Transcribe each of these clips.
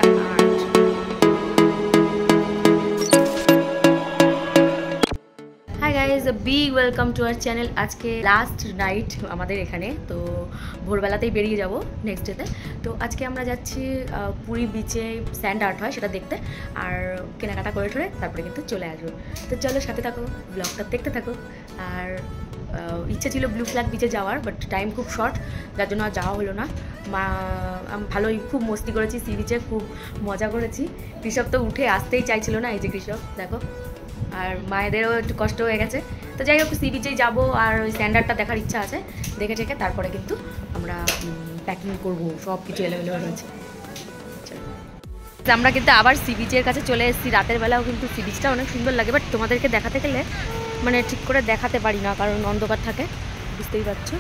the art. Hi guys, a big welcome to our channel. আজকে last night আমাদের এখানে, তো ভোরবেলাতেই বেরিয়ে যাব নেক্সট ডেতে। তো আজকে আমরা যাচ্ছি পুরী বিচে স্যান্ড আর্ট হয় সেটা দেখতে, আর কেনাকাটা করে ঠরে তারপরে কিন্তু চলে আসবো। তো চলো সাথে থাকো, ব্লগটা দেখতে থাকো। আর ইচ্ছে ছিল ব্লু ফ্ল্যাগ বিচে যাওয়ার, বাট টাইম খুব শর্ট, যার জন্য আর যাওয়া হলো না। ভালোই খুব মস্তি করেছি সি বিচে, খুব মজা করেছি। কৃষক তো উঠে আসতেই চাইছিল না, এই যে কৃষক দেখো, আর মায়েদেরও একটু কষ্ট হয়ে গেছে। তো যাই হোক, সি বিচেই যাবো, আর ওই স্যান্ডারটা দেখার ইচ্ছা আছে, দেখে টেকে তারপরে কিন্তু আমরা প্যাকিং করবো, সব কিছু এলোমেলো হয়েছে। আমরা কিন্তু আবার সি বিচের কাছে চলে এসেছি। রাতের বেলাও কিন্তু সি বিচটা অনেক সুন্দর লাগে, বাট তোমাদেরকে দেখাতে গেলে মানে ঠিক করে দেখাতে পারি না, কারণ অন্ধকার থাকে, বুঝতেই পারছো।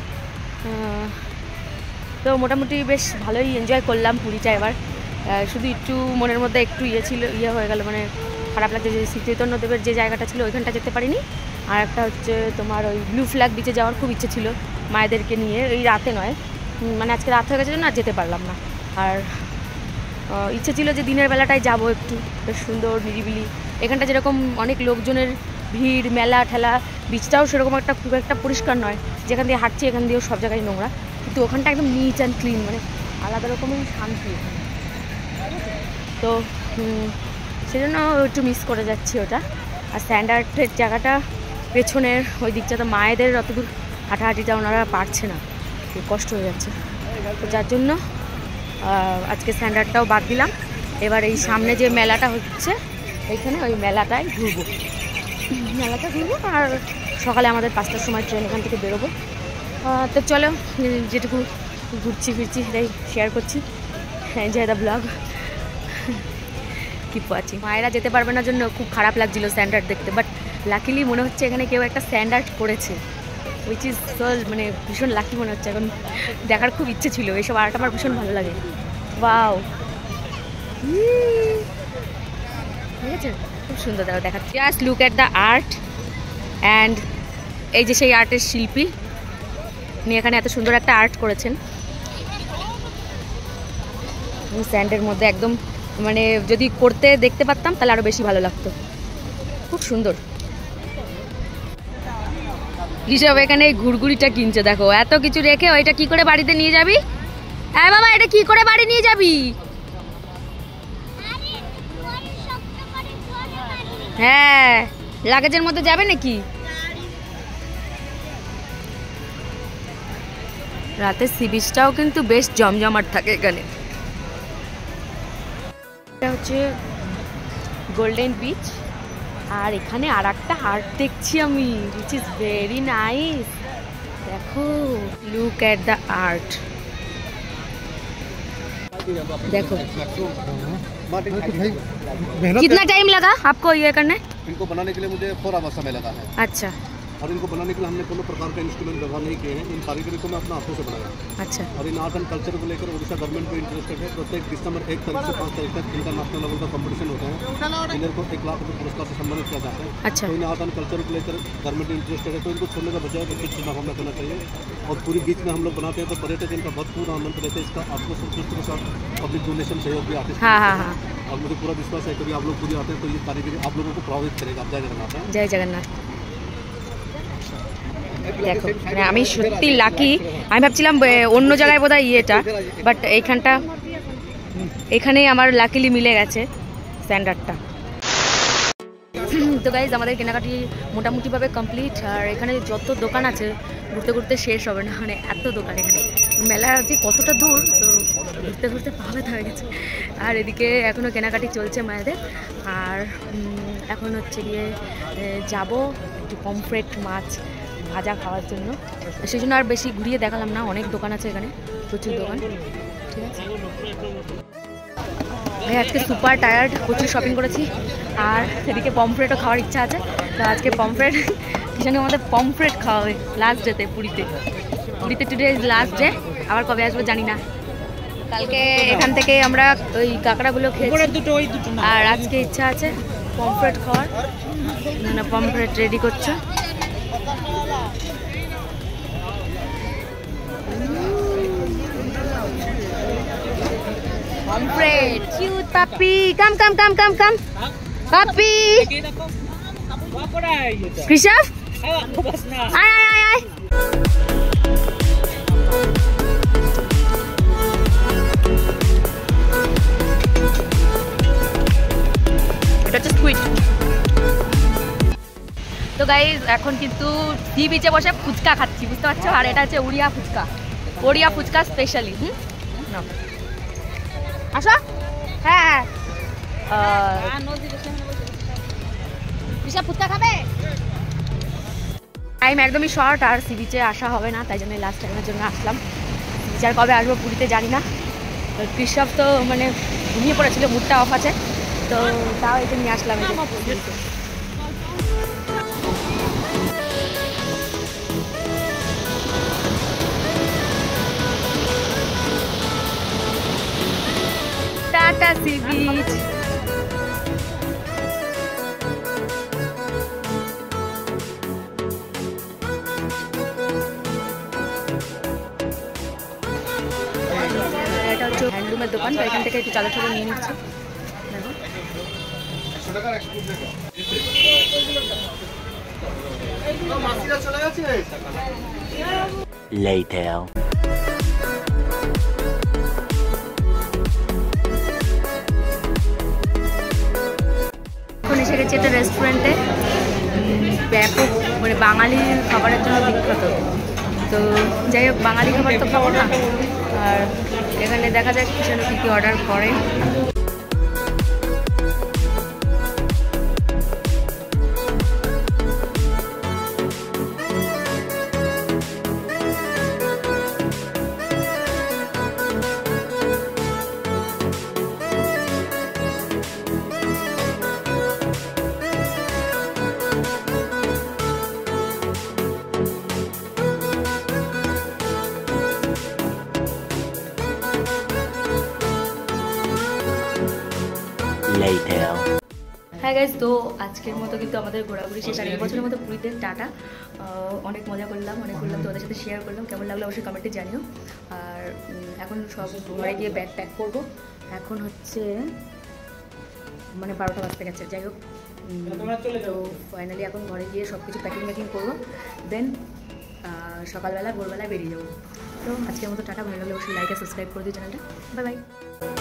তো মোটামুটি বেশ ভালোই এনজয় করলাম পুরীটা এবার। শুধু একটু মনের মধ্যে একটু ইয়ে হয়ে গেল, মানে খারাপ লাগছে যে শ্রী চৈতন্যদেবের যে জায়গাটা ছিল ওইখানটা যেতে পারিনি। আর একটা হচ্ছে তোমার ওই ব্লু ফ্ল্যাগ বিচে যাওয়ার খুব ইচ্ছে ছিল মায়েদেরকে নিয়ে, এই রাতে নয়, মানে আজকে রাত হয়ে গেছে জন্য আর যেতে পারলাম না। আর ইচ্ছে ছিল যে দিনের বেলাটায় যাবো, একটু বেশ সুন্দর নিরিবিলি। এখানটা যেরকম অনেক লোকজনের ভিড়, মেলা ঠেলা, বিচটাও সেরকম একটা খুব একটা পরিষ্কার নয়। যেখান দিয়ে হাঁটছি এখান দিয়েও সব জায়গায় নোংরা, কিন্তু ওখানটা একদম নিট অ্যান্ড ক্লিন, মানে আলাদা রকমের শান্তি। তো সেজন্য একটু মিস করে যাচ্ছি ওটা। আর স্যান্ড আর্টের জায়গাটা পেছনের ওই দিকটা, তো মায়েদের অতদূর হাঁটাহাঁটিটা ওনারা পারছে না, খুব কষ্ট হয়ে যাচ্ছে। তো যার জন্য আজকে স্যান্ড আর্টটাও বাদ দিলাম। এবার এই সামনে যে মেলাটা হচ্ছে এইখানে, ওই মেলাটায় ঘুরবো, আর সকালে আমাদের 5টার সময় ট্রেন এখান থেকে বেরোবো। তো চলো, যেটুকু ঘুরছি ফিরছি সেটাই শেয়ার করছি। Enjoy the blog, keep watching. মায়েরা যেতে পারবে না জন্য খুব খারাপ লাগছিল স্যান্ড আর্ট দেখতে, বাট লাকিলি মনে হচ্ছে এখানে কেউ একটা স্যান্ড আর্ট করেছে, উইচ ইজ মানে ভীষণ লাকি মনে হচ্ছে। এখন দেখার খুব ইচ্ছে ছিল, এইসব আর্ট আমার ভীষণ ভালো লাগে। ওয়াও, ঠিক আছে, খুব সুন্দর দেখাচ্ছে। Just look at the art, and এই যে সেই আর্টের শিল্পী, উনি এখানে এত সুন্দর একটা আর্ট করেছেন স্যান্ডের মধ্যে, একদম মানে যদি করতে দেখতে পারতাম তাহলে আরো বেশি ভালো লাগতো, খুব সুন্দর। ঋষভ এখানে ঘুরঘুরিটা কিনছে, দেখো এত কিছু রেখে ওইটা কি করে বাড়িতে নিয়ে যাবি? হ্যাঁ বাবা, এটা কি করে বাড়ি নিয়ে যাবি? হ্যাঁ, লাগেজের মধ্যে যাবে নাকি? রাতে সি বিচটাও কিন্তু বেশ জমজমাট থাকে এখানে। এটা হচ্ছে গোল্ডেন বিচ, আর এখানে আর একটা আর্ট দেখছি আমি, which is very nice। দেখো, লুক এট দ্য আর্ট, देखो कितना टाइम लगा आपको ये करने? इनको बनाने के लिए मुझे 4 आवर्स समय लगा है। अच्छा। और इनको बनाने के लिए हमने कोनो प्रकार का इंस्ट्रूमेंट व्यवहार नहीं किए हैं। इन कारीगरी को मैं अपना हाथों से बनाया। अच्छा। और इन आर्ट एंड कल्चर को लेकर उड़ीसा गवर्नमेंट को इंटरेस्टेड है। प्रत्येक दिसंबर 1 तारीख से 5 तारीख तक इंटरनेशनल लेवल का कंपटीशन होता है, इन्हें को 1 लाख रुपये पुरस्कार से सम्मानित किया जाता है। अच्छा। तो इन आर्ट एंड कल्चर को लेकर गवर्नमेंट इंटरेस्टेड है, तो इनको छोड़ने का बजाय कुछ चुनाव हमने करना चाहिए। और पूरी बीच में हम लोग बनाते हैं, तो पर्यटक इनका भरपूर आनंद लेते हैं। इसका आपको संतुष्टि के साथ पब्लिक डोनेशन सहयोग भी आते हैं। और मुझे पूरा विश्वास है कभी आप लोग पूरी आते हैं तो ये कारीगरी आप लोगों को प्रभावित करेगा। जय जगन्नाथ। जय जगन्नाथ। দেখো, মানে আমি সত্যি লাকি। আমি ভাবছিলাম অন্য জায়গায় বোধহয় ইয়েটা, বাট এখানেই আমার লাকিলি মিলে গেছে স্ট্যান্ডার্ডটা। তো গাইজ, আমাদের কেনাকাটি মোটামুটিভাবে কমপ্লিট। আর এখানে যত দোকান আছে ঘুরতে ঘুরতে শেষ হবে না, মানে এত দোকান এখানে। মেলা যে কতটা দূর, তো ঘুরতে ঘুরতে পাগল হয়ে গেছে। আর এদিকে এখনও কেনাকাটি চলছে মায়েদের। আর এখন হচ্ছে গিয়ে যাব একটু পমফ্রেট মাছ ভাজা খাওয়ার জন্য, সেই জন্য আর বেশি ঘুরিয়ে দেখালাম না। অনেক দোকান আছে এখানে, প্রচুর দোকান, ঠিক আছে। ভাই আজকে সুপার টায়ার্ড, প্রচুর শপিং করেছি। আর এদিকে পমফ্রেটও খাওয়ার ইচ্ছা আছে, তো আজকে পমফ্রেট কিষানকে আমাদের পমফ্রেট খাওয়া হবে লাস্ট ডেতে পুরীতে। টুডে ইজ লাস্ট ডে, আবার কবে আসবো জানি না। কালকে এখান থেকে আমরা ওই কাঁকড়াগুলো খেয়েছি, আর আজকে ইচ্ছা আছে পমফ্রেট খাওয়ার। মানে পমফ্রেট রেডি করছে। Pomfret, cute puppy. Come. Puppy. Krishav? Ay. এটা হচ্ছে স্কুইড। তো গাইজ এখন কিন্তু সি বিচে বসে ফুচকা খাচ্ছি, বুঝতে পারছো? আর এটা হচ্ছে ওড়িয়া ফুচকা স্পেশালি। আসো। হ্যাঁ বিশা ফুচকা খাবে। টাইম একদমই শর্ট, আর সি বিচে আসা হবে না, তাই জন্য লাস্ট টাইমের জন্য আসলাম। বিচার কবে আসবো পুরীতে জানি না। কৃষক তো মানে ঘুমিয়ে পড়েছিল, মুডটা অফ আছে, তো তাও এটা নিয়ে আসলাম। Tata sea beach. এটা হচ্ছে হ্যান্ডলুমের দোকান, তো এখান থেকে একটু চাদর চাদর নিয়ে নিচ্ছে। Later. এখন এসে গেছি একটা রেস্টুরেন্টে, ব্যাপক মানে বাঙালির খাবারের জন্য বিখ্যাত। তো যাই হোক, বাঙালি খাবার তো খাবো না, আর এখানে দেখা যাক কি যেন কী অর্ডার করে। হ্যাঁ গাইজ, তো আজকের মতো কিন্তু আমাদের ঘোরাঘুরি শেষ। আর এই বছরের মতো পুরীতে টাটা। অনেক মজা করলাম, তোমাদের সাথে শেয়ার করলাম। কেমন লাগলো অবশ্যই কমেন্টে জানিও। আর এখন সব ঘরে গিয়ে ব্যাগ প্যাক করবো। এখন হচ্ছে মানে 12টা বাজতে গেছে। যাই হোক, তো ফাইনালি এখন ঘরে গিয়ে সব কিছু প্যাকিং করবো, দেন সকালবেলা ভোরবেলায় বেরিয়ে যাবো। তো আজকের মতো টাটা। ভালো লাগলে অবশ্যই লাইক আর সাবস্ক্রাইব করে দিও চ্যানেলটা। বাই।